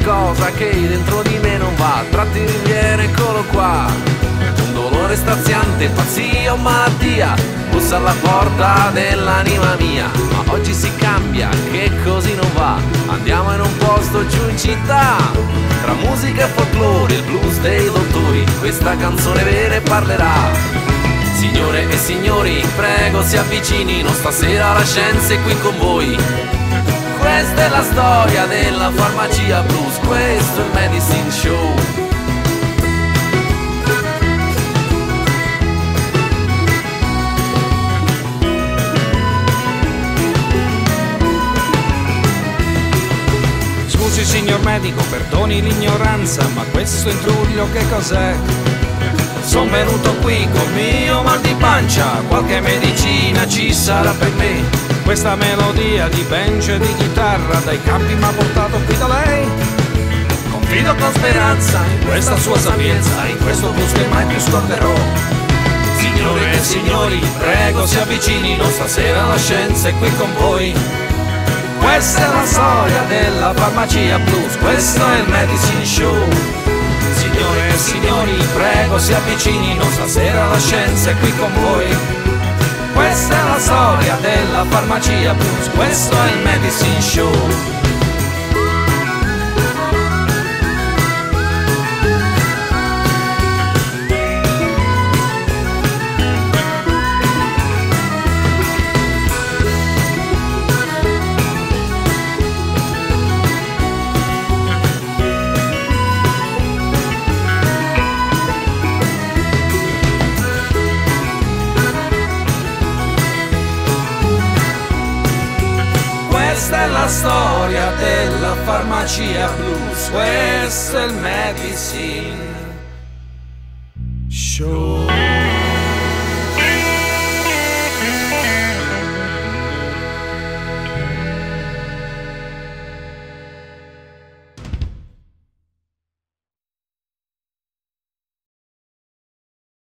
qualcosa che dentro di me non va. Tratti viene, eccolo qua. Un dolore straziante, pazzia o malattia, bussa alla porta dell'anima mia. Ma oggi si cambia, che così non va. Andiamo in un posto giù in città. Tra musica e folklore, il blues dei dottori, questa canzone ve ne parlerà. Signore e signori, prego si avvicinino, stasera la scienza è qui con voi. Questa è la storia della farmacia blues, questo è il Medicine Show. Scusi signor medico, perdoni l'ignoranza, ma questo intruglio che cos'è? Son venuto qui col mio mal di pancia, qualche medicina ci sarà per me. Questa melodia di banjo e di chitarra dai campi m'ha portato qui da lei. Confido con speranza in questa sua sapienza, in questo blues che mai più scorderò. Signore e signori, prego si avvicinino, stasera la scienza è qui con voi. Questa è la storia della farmacia blues, questo è il Medicine Show. Signore e signori, prego si avvicinino, stasera la scienza è qui con voi. Questa è la storia della farmacia blues, questo è il Medicine Show. Questa è la storia della farmacia blues, questo è il Medicine Show.